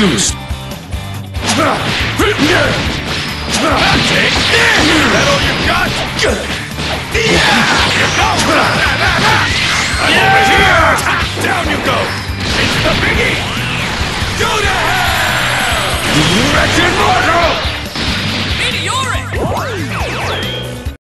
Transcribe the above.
confused. Is that all you got? Here you go! I'm over here! Down you go! It's the biggie! Go to hell! Wretched mortal!